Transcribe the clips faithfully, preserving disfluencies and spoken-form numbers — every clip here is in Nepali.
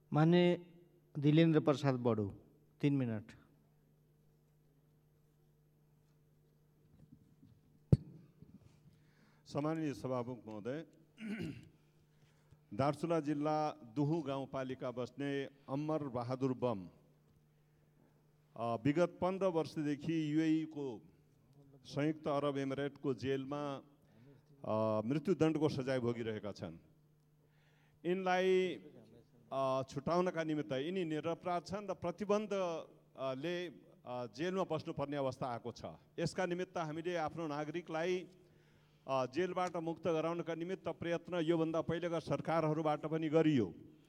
माननीय दिलेन्द्र प्रसाद बडू, तीन मिनट। सम्माननीय सभामुख महोदय, दार्चुला जिल्ला दुहु गाउँपालिका बस्ने अमर बहादुर बम विगत पन्ध्र वर्षदेखि युएई को संयुक्त अरब एमिरेटको जेलमा मृत्युदण्डको सजाय भोगिरहेका छन्। यिनलाई छुटाउनका निमित्त यिनी निरपराध छन् र प्रतिबन्धले जेलमा बस्नुपर्ने अवस्था आएको छ। यसका निमित्त हामीले आफ्नो नागरिकलाई जेलबाट मुक्त गराउनका निमित्त प्रयत्न योभन्दा पहिलेका सरकारहरूबाट पनि गरियो,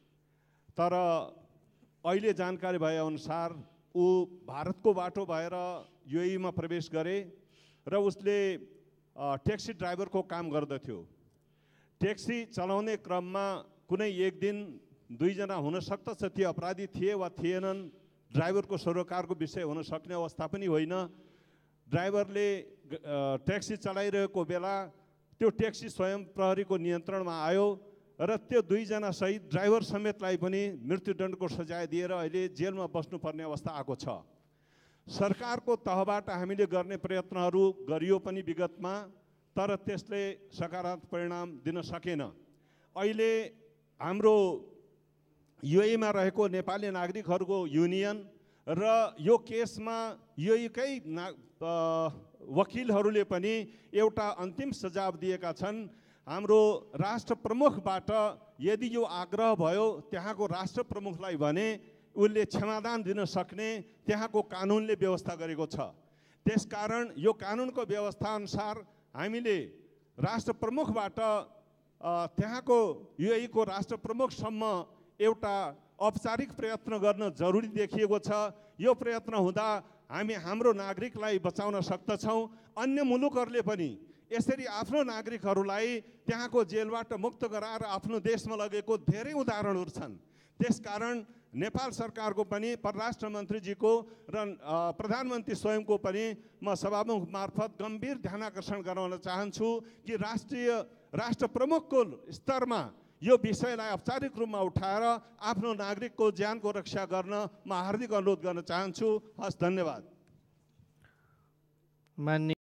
तर अहिले जानकारी भए अनुसार ऊ भारतको बाटो भएर युएईमा प्रवेश गरे र उसले ट्याक्सी ड्राइभरको काम गर्दथ्यो। ट्याक्सी चलाउने क्रममा कुनै एक दिन दुईजना हुन सक्दछ ती अपराधी थिए वा थिएनन्, ड्राइभरको सरोकारको विषय हुन सक्ने अवस्था पनि होइन। ड्राइभरले ट्याक्सी चलाइरहेको बेला त्यो ट्याक्सी स्वयं प्रहरीको नियन्त्रणमा आयो र त्यो दुईजना सहित ड्राइभर समेतलाई पनि मृत्युदण्डको सजाय दिएर अहिले जेलमा बस्नुपर्ने अवस्था आएको छ। सरकारको तहबाट हामीले गर्ने प्रयत्नहरू गरियो पनि विगतमा, तर त्यसले सकारात्मक परिणाम दिन सकेन। अहिले हाम्रो युएईमा रहेको नेपाली नागरिकहरूको युनियन र यो केसमा युएईकै ना वकिलहरूले पनि एउटा अन्तिम सुझाव दिएका छन्। हाम्रो राष्ट्र प्रमुखबाट यदि यो आग्रह भयो त्यहाँको राष्ट्र प्रमुखलाई भने उसले क्षमादान दिन सक्ने त्यहाँको कानुनले व्यवस्था गरेको छ। त्यसकारण यो कानुनको व्यवस्था अनुसार हामीले राष्ट्र प्रमुखबाट त्यहाँको युएईको राष्ट्र प्रमुखसम्म एउटा औपचारिक प्रयत्न गर्न जरुरी देखिएको छ। यो प्रयत्न हुँदा हामी हाम्रो नागरिकलाई बचाउन सक्दछौँ। अन्य मुलुकहरूले पनि यसरी आफ्नो नागरिकहरूलाई त्यहाँको जेलबाट मुक्त गराएर आफ्नो देशमा लगेको धेरै उदाहरणहरू छन्। त्यसकारण नेपाल सरकारको पनि परराष्ट्र मन्त्रीजीको र प्रधानमन्त्री स्वयंको पनि म सभामुख मार्फत गम्भीर ध्यानाकर्षण गराउन चाहन्छु कि राष्ट्रिय राष्ट्र प्रमुखको स्तरमा यो विषयलाई औपचारिक रूपमा उठाएर आफ्नो नागरिकको ज्यानको रक्षा गर्न म हार्दिक अनुरोध गर्न चाहन्छु। हस्, धन्यवाद। माननीय